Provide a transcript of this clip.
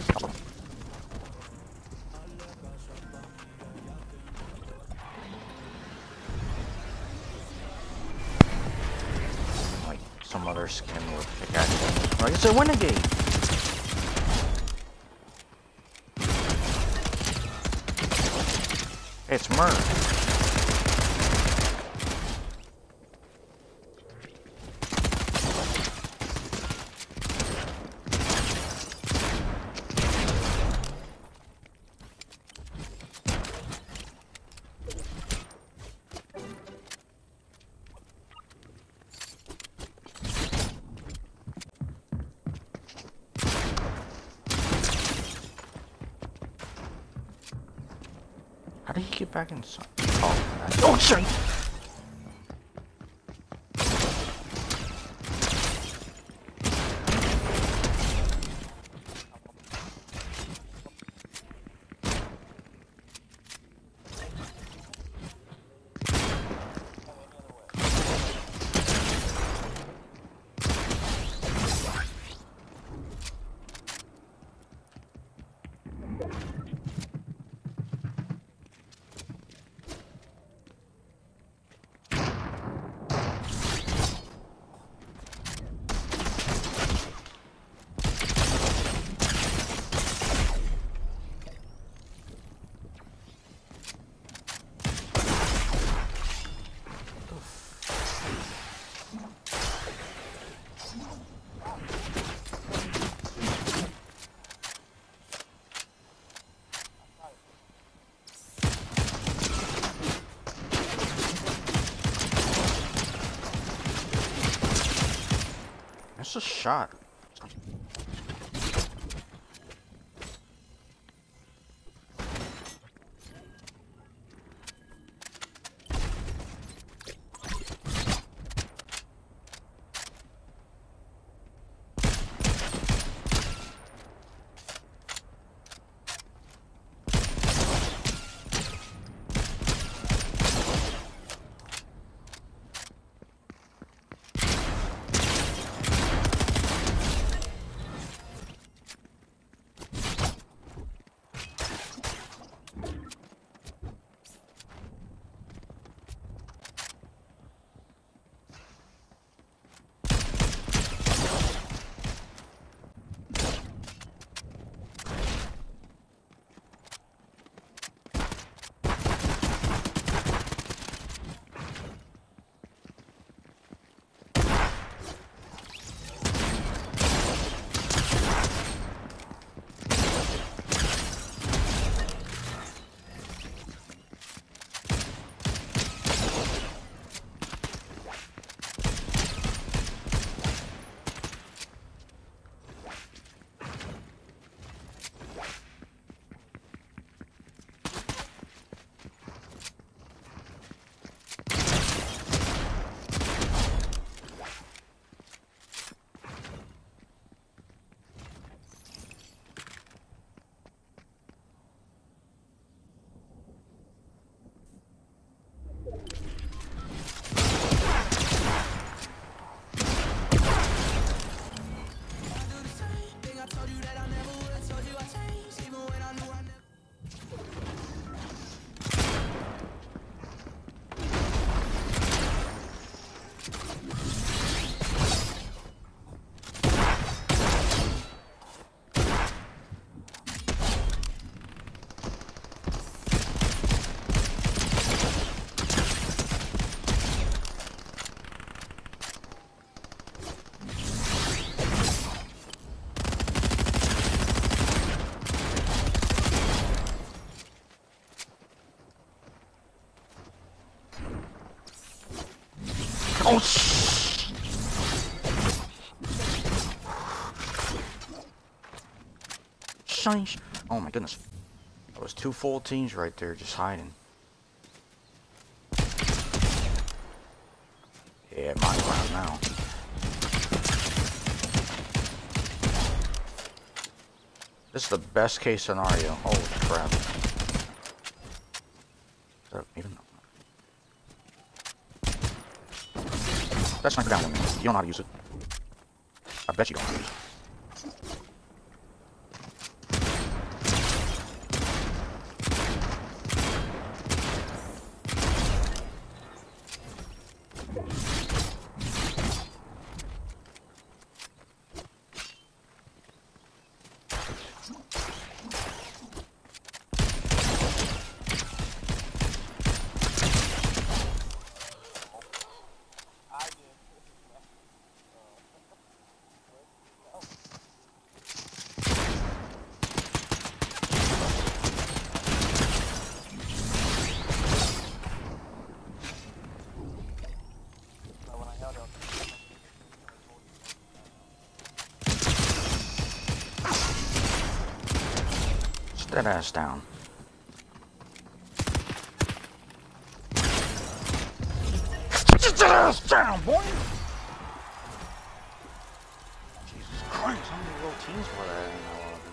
Like some other skin with pickaxe. Like it's a Renegade. It's Merc. How did he get back inside? Oh, sorry! That's a shot. Oh, shiny. Oh my goodness. That was two full teams right there just hiding. Yeah, my ground now. This is the best case scenario. Holy crap. Even that's not down with me. You don't know how to use it. I bet you don't know how to use it. that ass down. Sit that ass down, boy! Jesus Christ, how many little teams were there in that lobby?